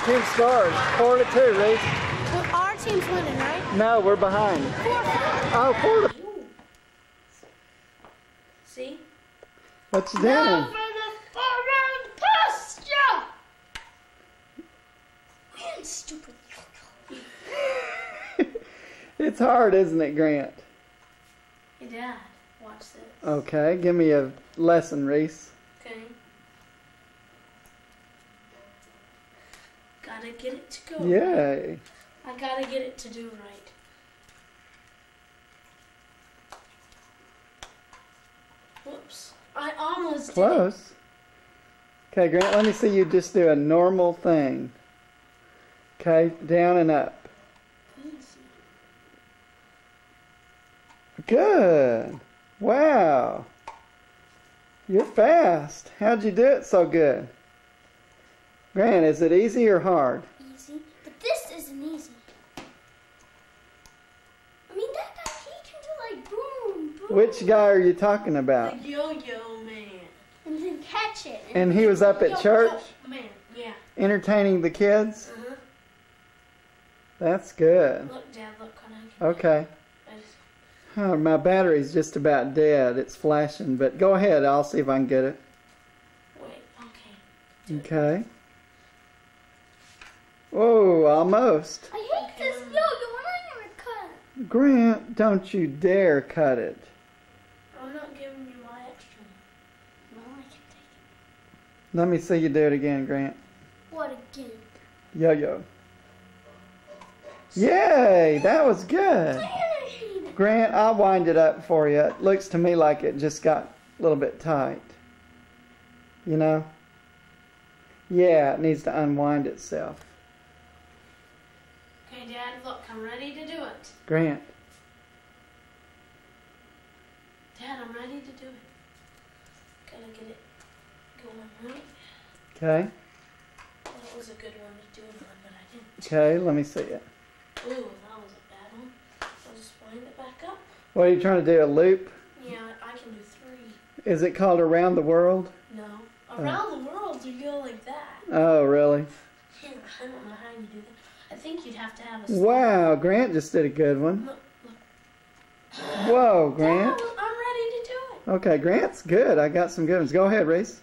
team scores. 4-2, Reese. Well, our team's winning, right? No, we're behind. 4-4. Oh, 4-4. See? What you Now doing? for the foreign posture! Man, stupid. It's hard, isn't it, Grant? Hey, Dad, watch this. Okay, give me a lesson, Reese. Okay. Gotta get it to go. Yay. I gotta get it to do right. Whoops. I almost did it. Close. Okay, Grant, let me see you just do a normal thing. Okay, down and up. Good. Wow. You're fast. How'd you do it so good? Grant, is it easy or hard? Easy. But this isn't easy. I mean, that guy, he can do like boom, boom. Which guy are you talking about? The yo-yo man. And then catch it. And he was up at church Man, yeah. entertaining the kids? Uh-huh. That's good. Look, Dad, look what I can do. Okay. I just- Oh, my battery's just about dead. It's flashing, but go ahead. I'll see if I can get it. Wait, okay. Do it. Okay. Whoa, almost. I hate this yo-yo. I'm not gonna cut. Grant, don't you dare cut it. I'm not giving you my extra one. No, I can take Let me see you do it again, Grant. it. What again? Yo-yo. Yay, that was good. Man, I hate it. Grant, I'll wind it up for you. It looks to me like it just got a little bit tight. You know? Yeah, it needs to unwind itself. Okay, Dad, look, I'm ready to do it. Grant. Dad, I'm ready to do it. Gotta get it going right. Okay. That was a good one to do it on, but I didn't. Okay, let me see it. Ooh, that was a bad one. I'll just wind it back up. What are you trying to do, a loop? Yeah, I can do 3. Is it called Around the World? No. Around the world, you go like that. Oh, really? Yeah, I don't know how you do that. I think you'd have to have a... Wow, Grant just did a good one. Look, look. Whoa, Grant. Dad, I'm ready to do it. Okay, Grant's good. I got some good ones. Go ahead, Reese.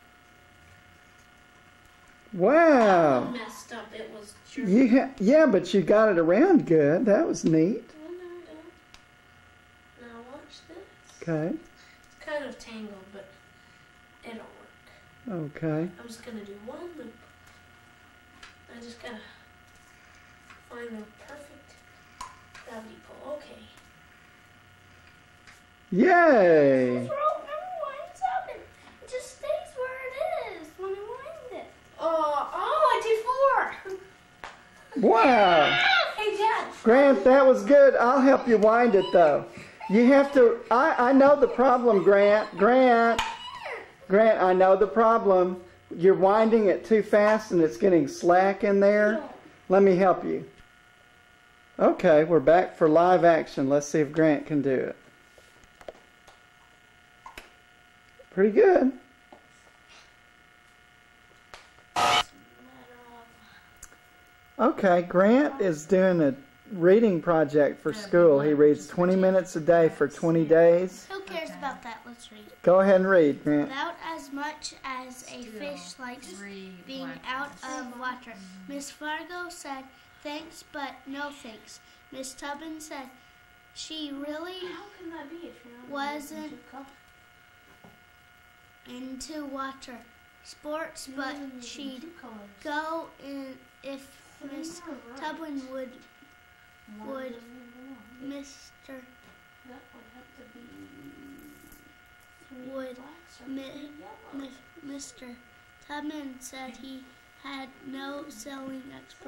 I Wow. messed up. It was true. Yeah, but you got it around good. That was neat. Oh, no, I don't. Now watch this. Okay. It's kind of tangled, but it'll work. Okay. I'm just gonna do one loop. I just gotta find the perfect gravity pull. Okay. Yay. Remember winds up and it just stays where it is when I wind it. Oh, I did 4. Wow. Hey, Dad. Grant, that was good. I'll help you wind it, though. You have to... I know the problem, Grant. Grant, I know the problem. You're winding it too fast and it's getting slack in there. Let me help you. Okay, we're back for live action. Let's see if Grant can do it. Pretty good. Okay, Grant is doing a reading project for school. He reads 20 minutes a day for 20 days. Who cares about that? Let's read. Go ahead and read, Grant. About as much as a fish likes being out of water. Miss Fargo said, thanks, but no thanks. Miss Tubbin said, she really wasn't into water sports, but she'd go in if Miss Tubbin would Mr. Mr. Tubman said he had no sailing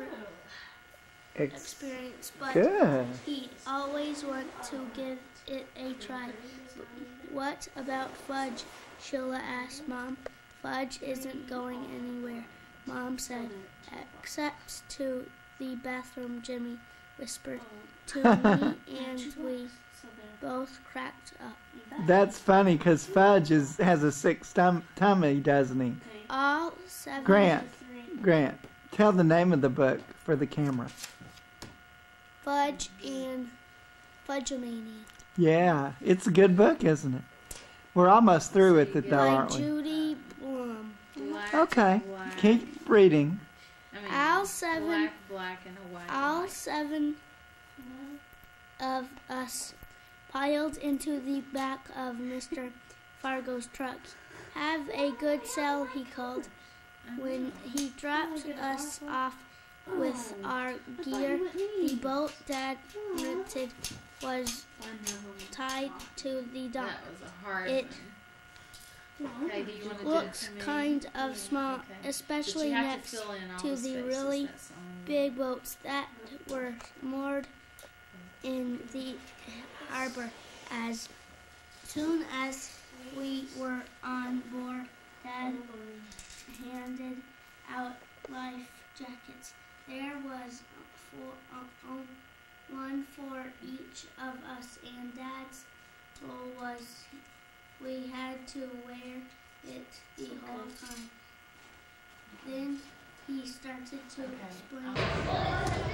experience, but Good. he'd always want to give it a try. What about Fudge? Sheila asked Mom. Fudge isn't going anywhere, Mom said, except to the bathroom, Jimmy whispered to me, and we both cracked up. That's funny because Fudge has a sick tummy, doesn't he? All 7. Grant, Tell the name of the book for the camera. Fudge and Fudgemania. Yeah, it's a good book, isn't it? We're almost through with it, though, By aren't we? Judy Blum. Okay, keep reading. All seven black and a white. All seven of us piled into the back of Mr. Fargo's truck. Have a good sail, he called. When he dropped us off with our gear, the boat Dad rented was tied to the dock. That was a hard It one. Okay, do you want to looks do it to me? kind of small, Okay. especially But you have next to fill in all to the spaces, really that's all. big boats that were moored in the harbor. As soon as we were on board, Dad handed out life jackets. There was one for each of us, and Dad's rule was we had to wear it the whole time. Then he started to explain.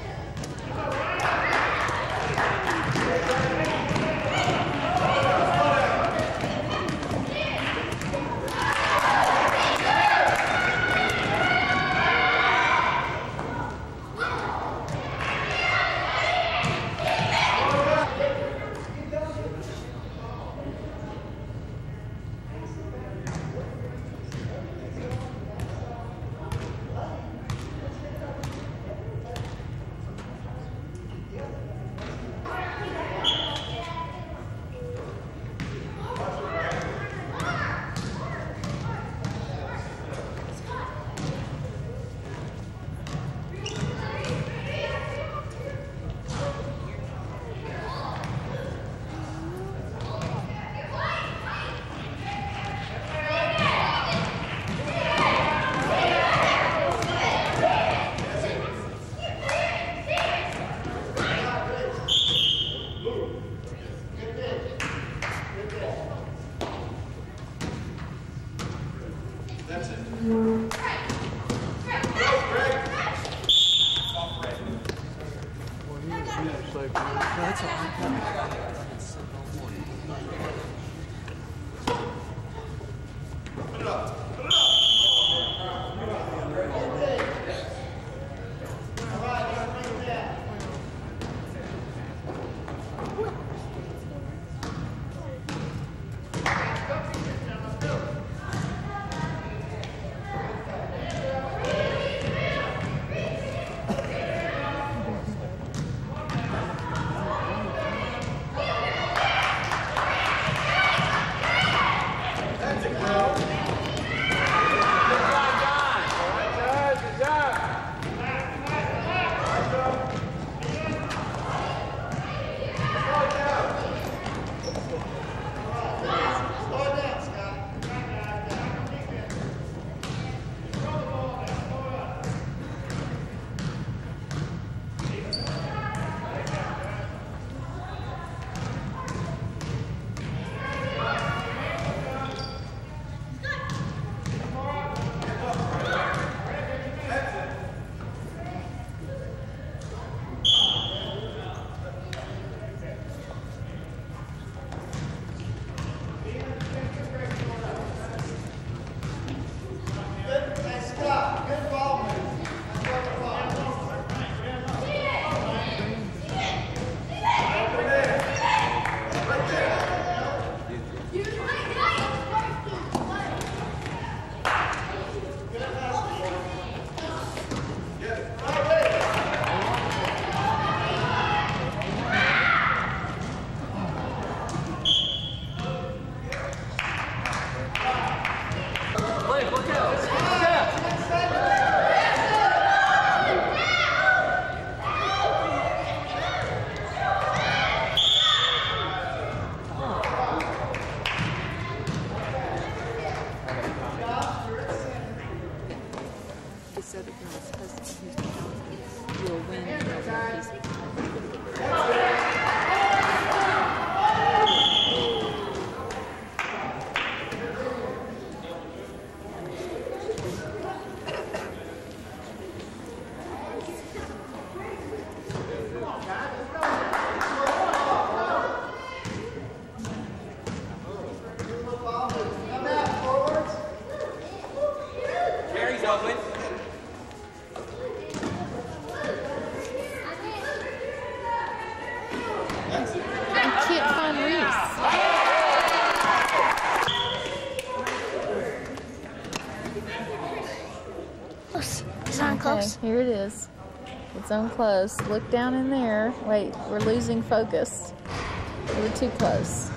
close. Here it is. It's on close. Look down in there. Wait, we're losing focus. We're too close.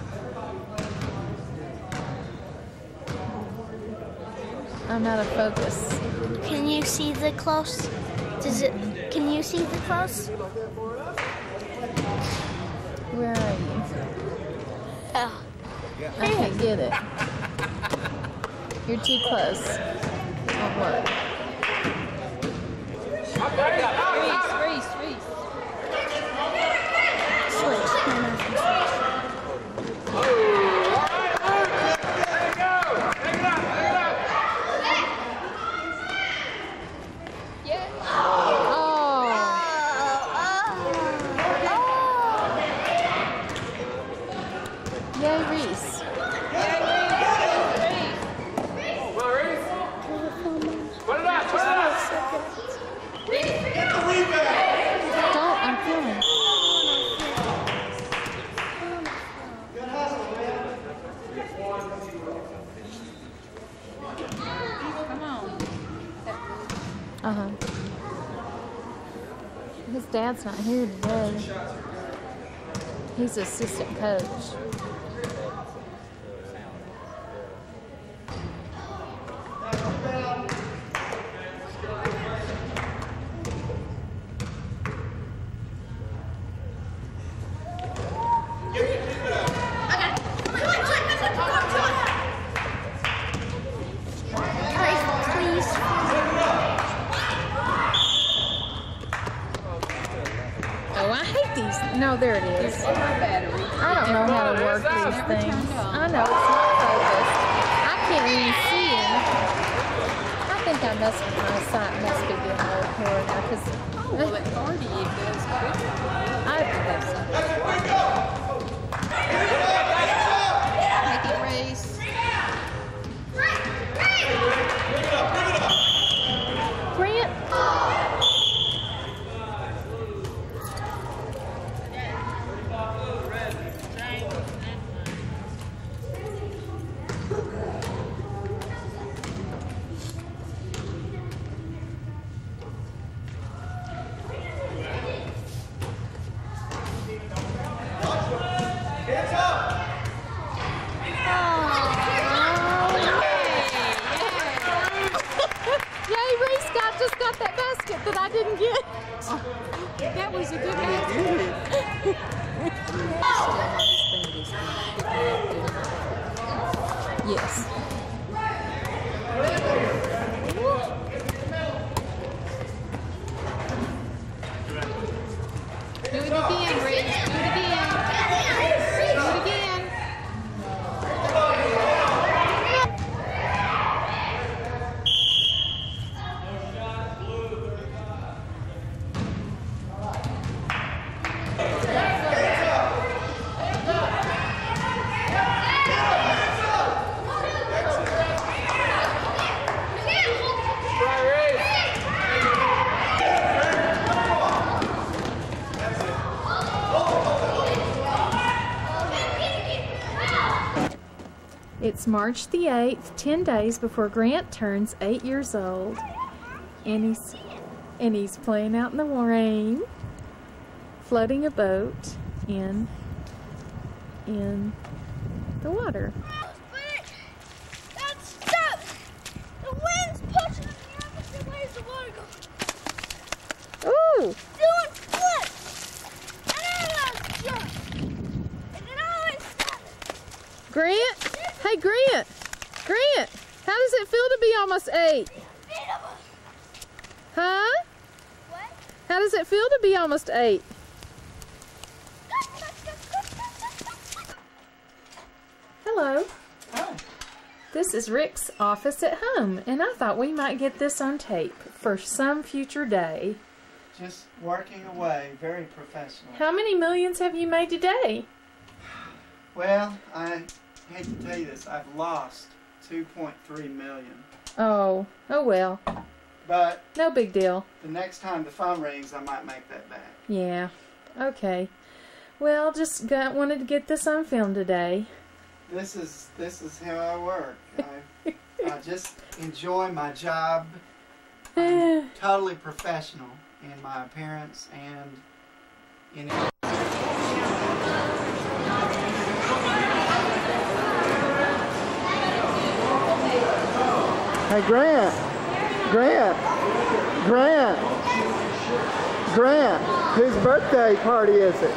I'm out of focus. Can you see the close? Can you see the close? Where are you? Oh. I can't get it. You're too close. On what? Reese. Yay, Reese. Don't, I'm filming. Come on. Uh-huh. His dad's not here today. He's assistant coach. Oh, I hate these. No, there it is. I don't know how to work these things. I know it's not focused. I can't even see him. I think I must, my sight must be getting a little poor now because Well, it already does. Take it, Reese. Grant. Yay, Reese just got that basket that I didn't get. That was a good answer. Yes. Do it again, Reese. Do it again. Do it again. It's March the 8th, 10 days before Grant turns 8 years old. And he's playing out in the rain, floating a boat in the water. That's stuck. The wind's pushing in the opposite way as the water goes. Ooh! Doing flips. And then I jump. And then I always stop. Grant? Hey, Grant! Grant! How does it feel to be almost 8? Huh? What? How does it feel to be almost 8? Hello. Hi. This is Rick's office at home, and I thought we might get this on tape for some future day. Just working away, very professional. How many millions have you made today? Well, I hate to tell you this, I've lost 2.3 million. Oh well. But No big deal. the next time the phone rings, I might make that back. Yeah. Okay. Well, wanted to get this on film today. This is how I work. I just enjoy my job I'm totally professional in my appearance and in Hey, Grant. Grant, whose birthday party is it?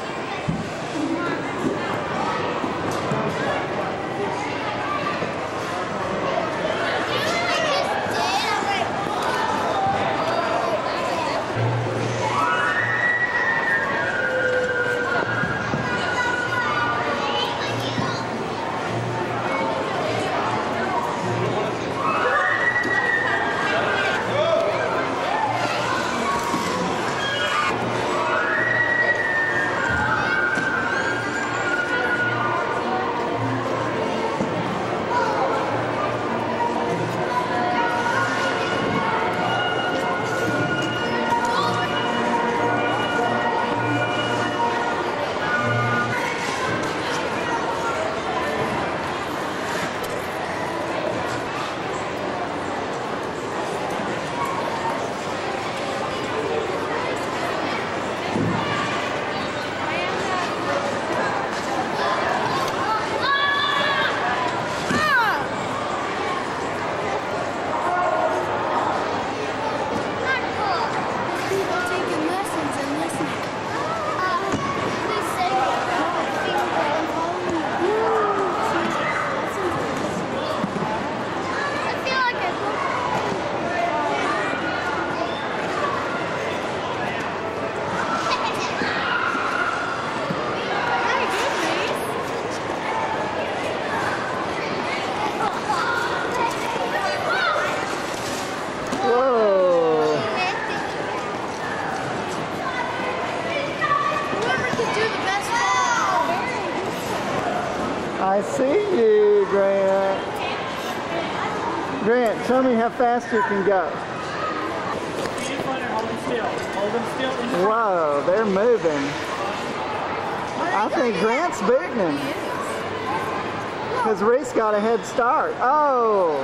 I see you, Grant. Grant, show me how fast you can go. Hold them still. Whoa, they're moving. I think Grant's beating him. Because Reese got a head start. Oh!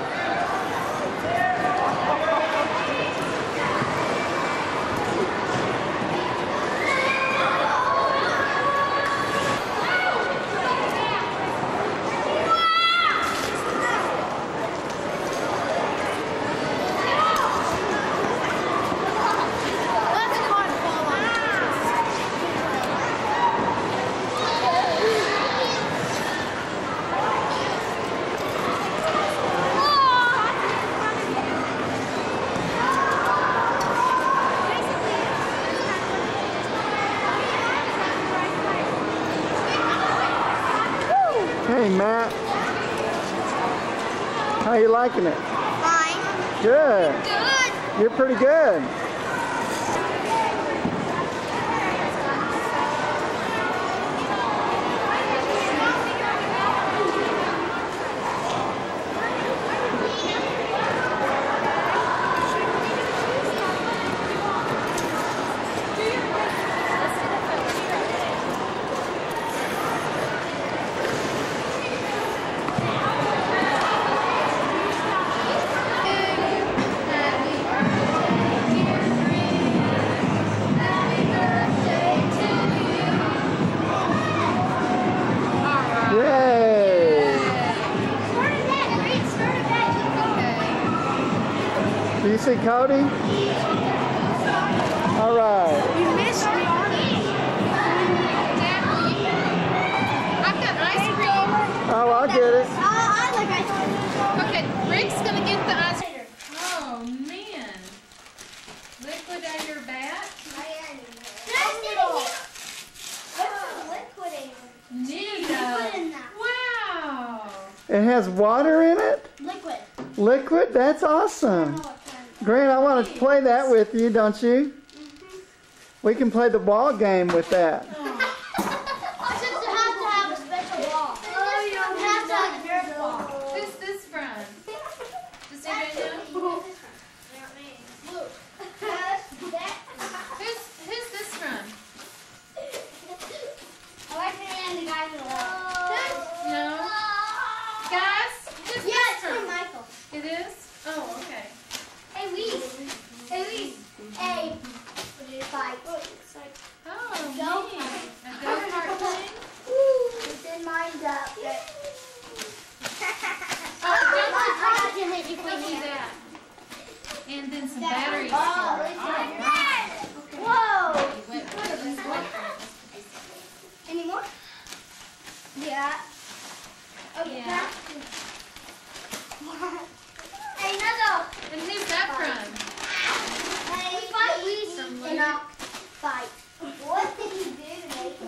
Hey, Matt. How you liking it? Fine. Good. Good. You're pretty good. Do you see Cody? All right. You missed me. I've got ice cream. Oh, I'll get it. I like ice cream. Okay, Rick's gonna get the ice cream. Oh man. Liquidator bat? Neato. Wow. It has water in it? Liquid. Liquid? That's awesome. Grant, I want to play that with you, don't you? We can play the ball game with that. Since you have to have a special ball. Oh, you have to have a dirt ball. Who's this from? Does anybody know? Who's this from? I like the man, the guys in the wall. No. Guys, who's Yeah, this it's from from? Michael. It is? Oh, okay. Hey, Reese. a fight. Oh, Go. neat. A go-kart thing? It's in mind up. Oh, don't hit you when you that. And then some batteries. Whoa! Whoa. Any more? Yeah. Oh, Yeah. Hey, another. And who's that from? Hey, fight. We cannot fight. What did you do to make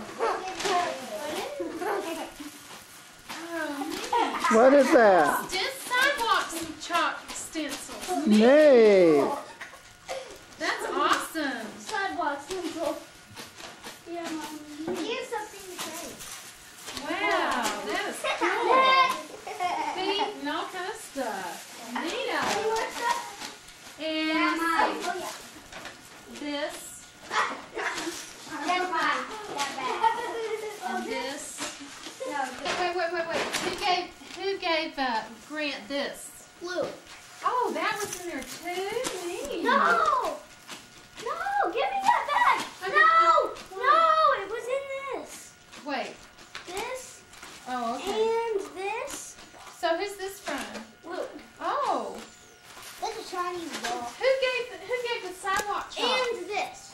Oh, What is that? just sidewalk chalk stencils. Neat. That's awesome. sidewalk stencil? Yeah, Mom. Here's something to say. Wow, that is cool. Feet and all kind of stuff. Neato. And Oh, yeah. this Never mind. and this. No, Wait. Who gave Grant this? blue. Oh, that was in there too. Neat. No! No! Give me that back! No! No! It was in this. Wait. This Oh, okay. and this. So who's this from? Blue. Oh, That's a Chinese doll. who gave the sidewalk chalk? And this.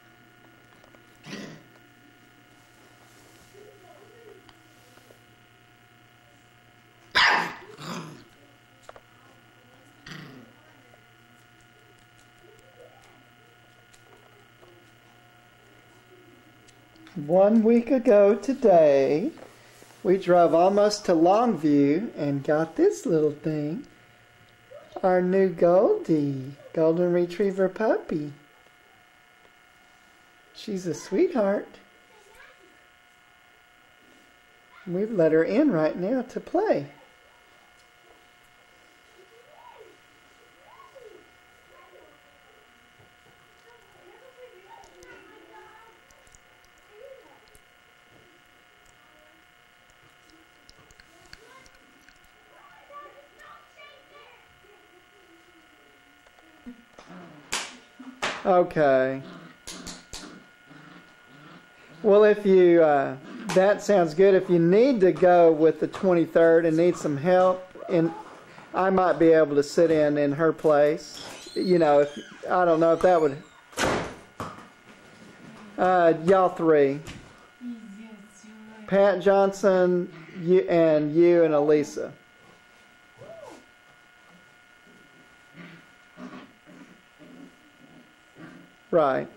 One week ago today, we drove almost to Longview and got this little thing. Our new Goldie, Golden Retriever puppy. She's a sweetheart. We've let her in right now to play. Okay. Well, if you, that sounds good. If you need to go with the 23rd and need some help, and I might be able to sit in her place. You know, if I don't know if that would. Y'all three. Pat Johnson, you and Elisa. Right.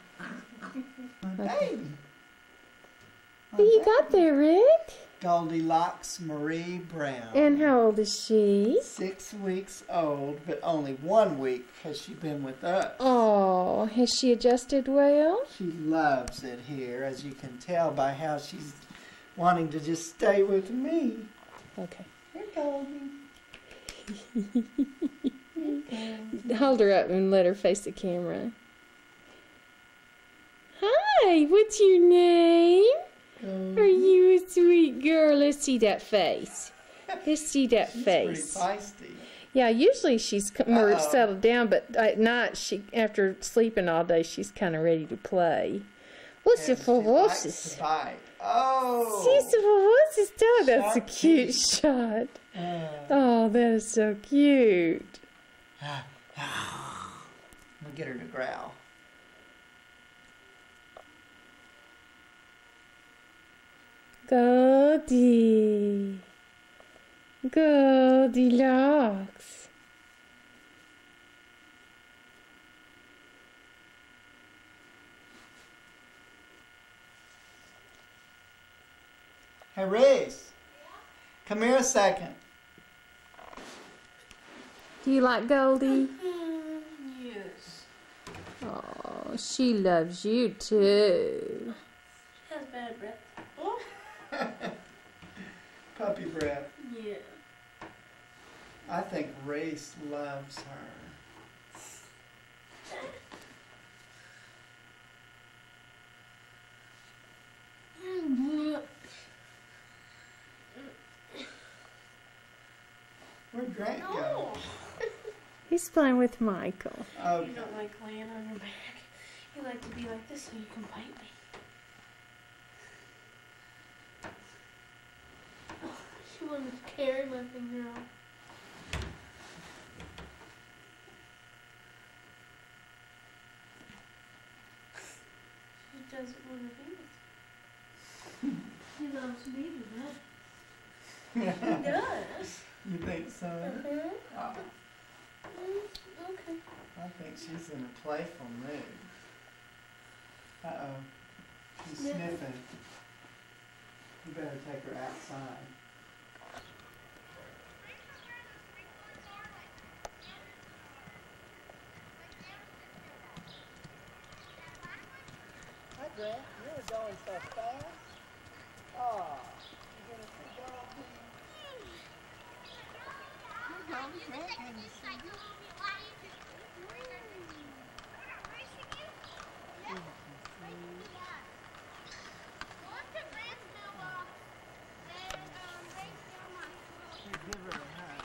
Baby. Who you got there, Rick? Goldilocks Marie Brown. And how old is she? 6 weeks old, but only 1 week has she been with us. Oh, has she adjusted well? She loves it here, as you can tell by how she's wanting to just stay with me. Okay. Here, Goldie. Hold her up and let her face the camera. Hi, what's your name? Are you a sweet girl? Let's see that face. Let's see that She's face. pretty feisty. Yeah, usually she's more Uh-oh. settled down, but at night, after sleeping all day, she's kind of ready to play. What's And it she for? likes What's to it? bite. Oh! She's for what's this dog? That's a Sharp cute teeth. shot. Uh, Oh, that is so cute. we'll get her to growl. Goldie. Goldilocks. Hey, Reese. Come here a second. Do you like Goldie? Yes. Oh, she loves you too. She has bad breath. Puppy breath. Yeah. I think Reese loves her. Where'd Grant go? He's playing with Michael. Okay. You don't like laying on your back. You like to be like this so you can bite me. Oh, she wanted to carry my finger off. She doesn't want to be with me. He loves me to death. He does. You think so? Oh, Okay. I think she's in a playful mood. Uh-oh. She's Sniffing. sniffing. You better take her outside. Hi, Grant. You were going so fast. Oh, you gonna sit down, please? Here you go, Grant. Can you see you? Give her a hug.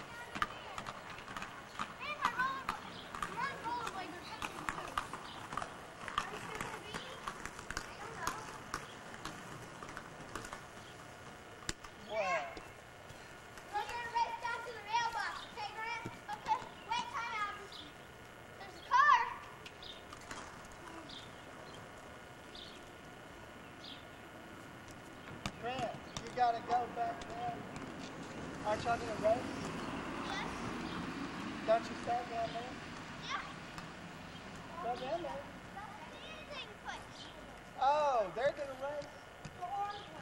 Grant, you gotta go back there. Aren't y'all gonna race? Yes. Don't you start down there? Yeah. Go down there. Anything push. Oh, they're gonna race. The orange one.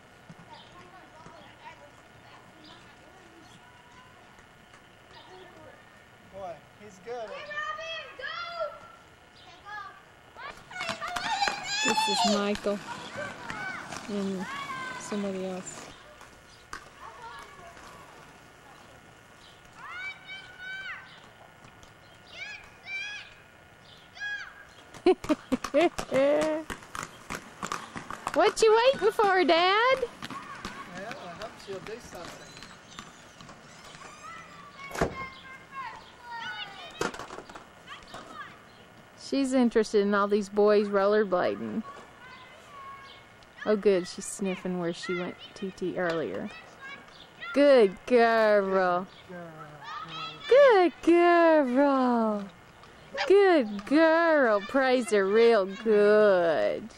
Boy, he's good. Hey, Robin, go! This is Michael and somebody else. What you waiting for, Dad? Well, I hope she'll do something. She's interested in all these boys rollerblading. Oh good, she's sniffing where she went TT earlier. Good girl. Good girl. Good girl. Praise her real good.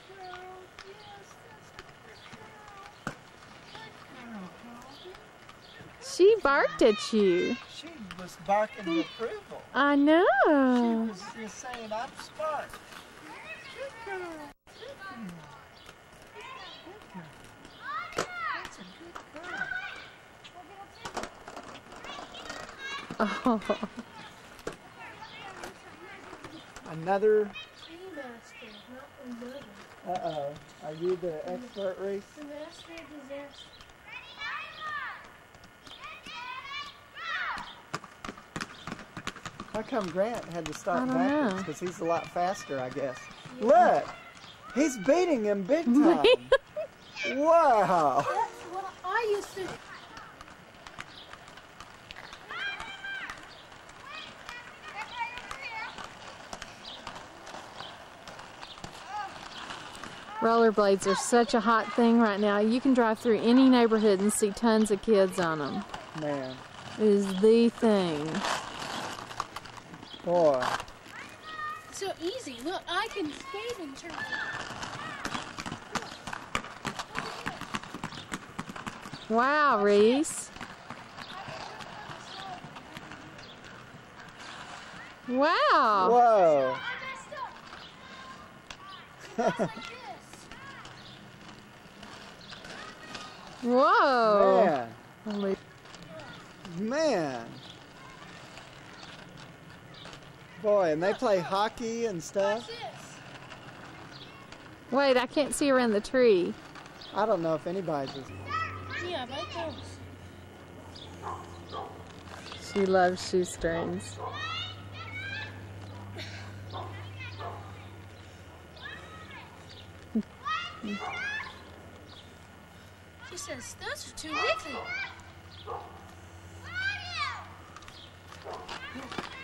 She barked at you. She was barking approval. I She know. was just saying, I'm smart. Good girl. Good girl. That's a good girl. Oh. Another. Master, not the mother. Uh-oh. Are you the expert, Reese? The master of disaster. How come Grant had to I start don't backwards? know. Because he's a lot faster, I guess. Look! He's beating him big time. Wow! That's what I used to. Rollerblades are such a hot thing right now. You can drive through any neighborhood and see tons of kids on them. Man. It is the thing. Boy. So easy. Look, I can skate and turn. Wow, Reese. Wow. Whoa. Whoa. Man. Holy- Man. Boy, and they play hockey and stuff. Wait, I can't see around the tree. I don't know if anybody's just... Yeah, right there. She loves shoestrings. She says, those are too wiggly.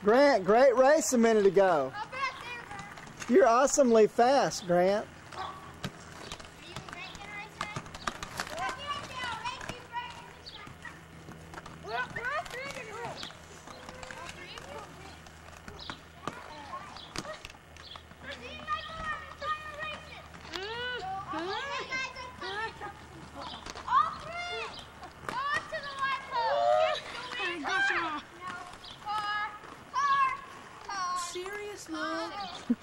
Grant, great race a minute ago. You're awesomely fast, Grant. Serious look.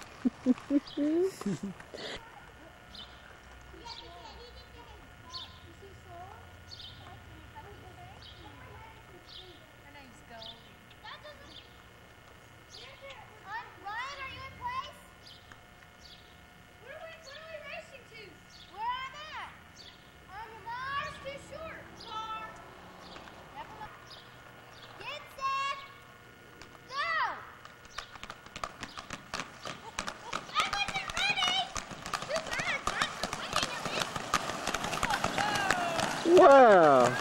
Wow.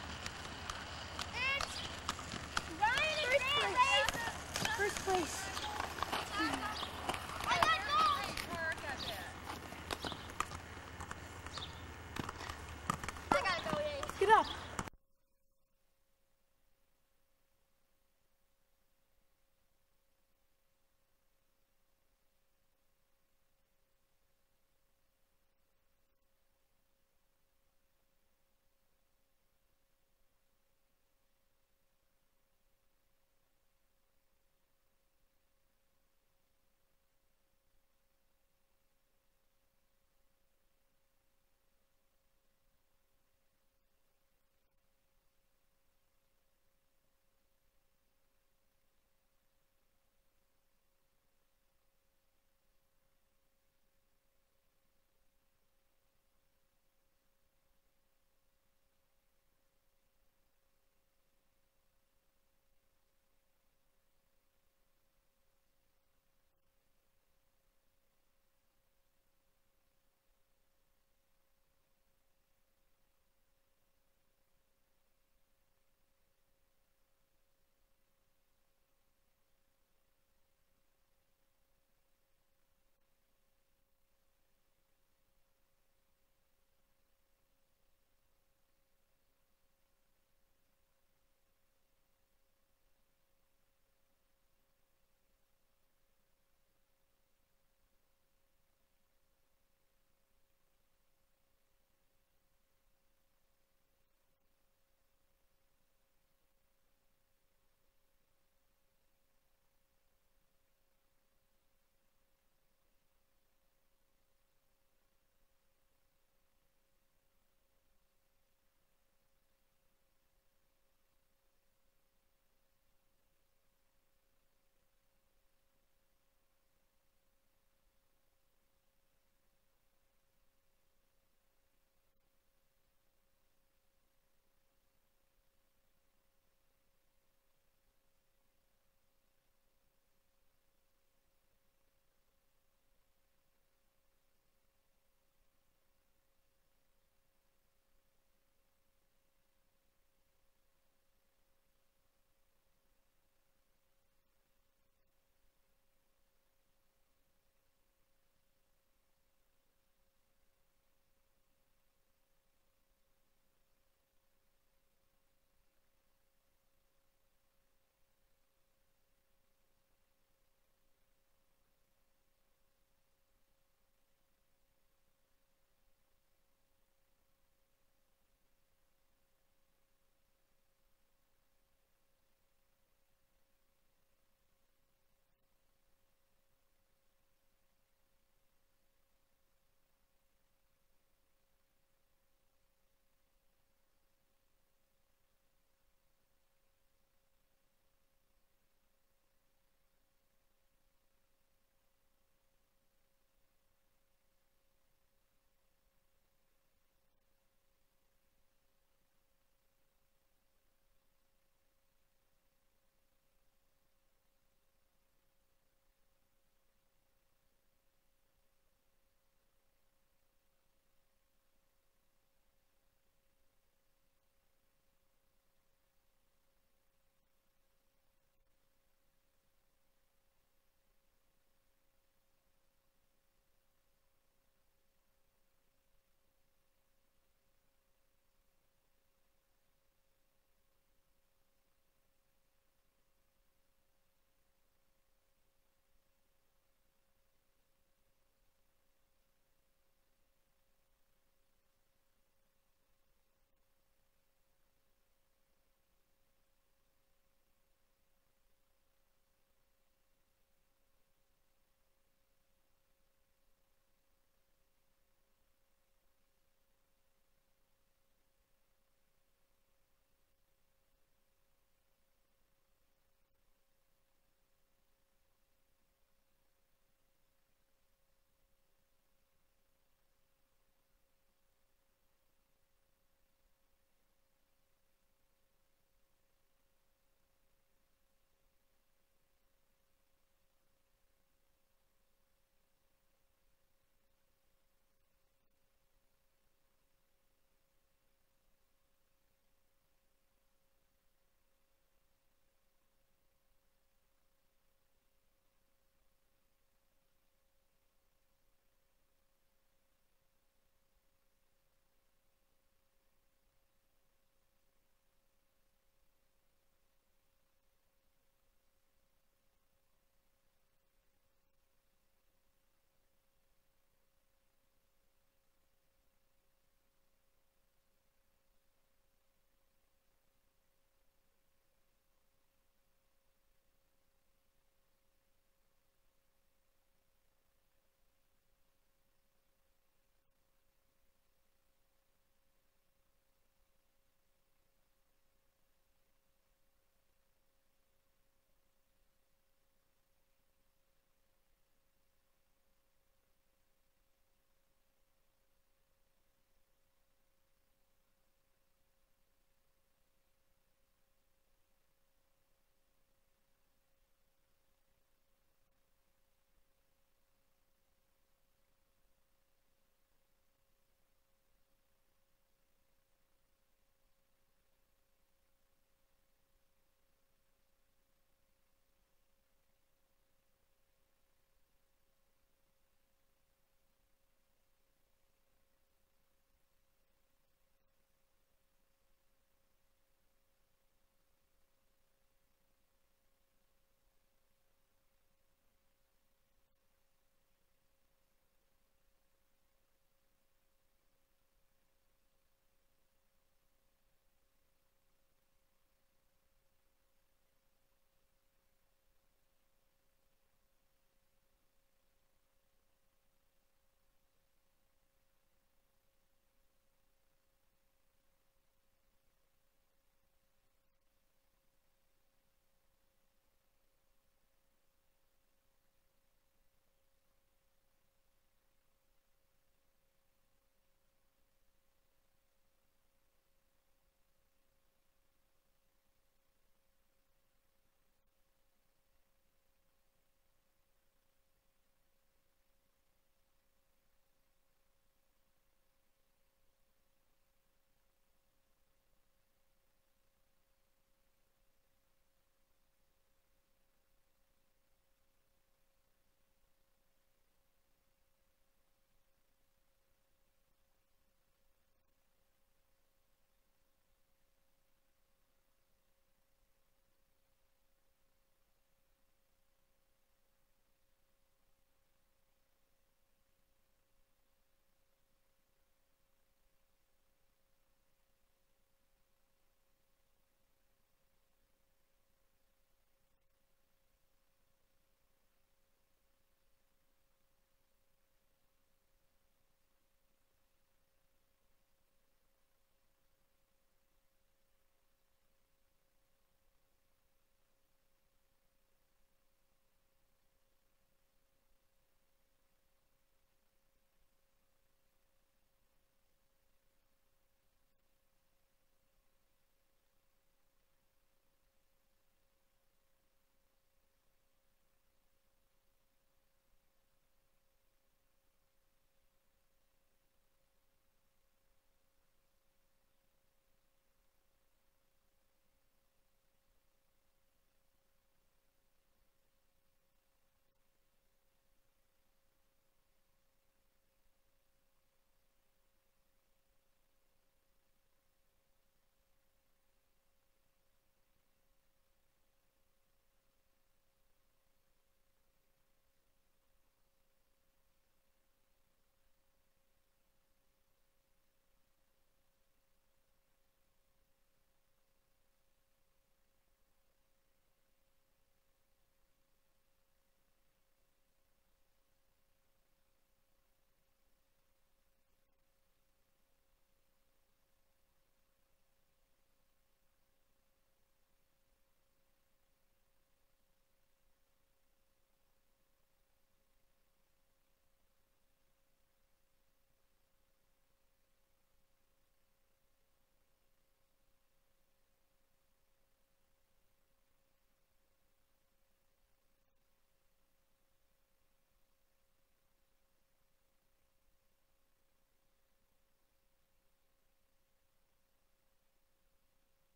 First place.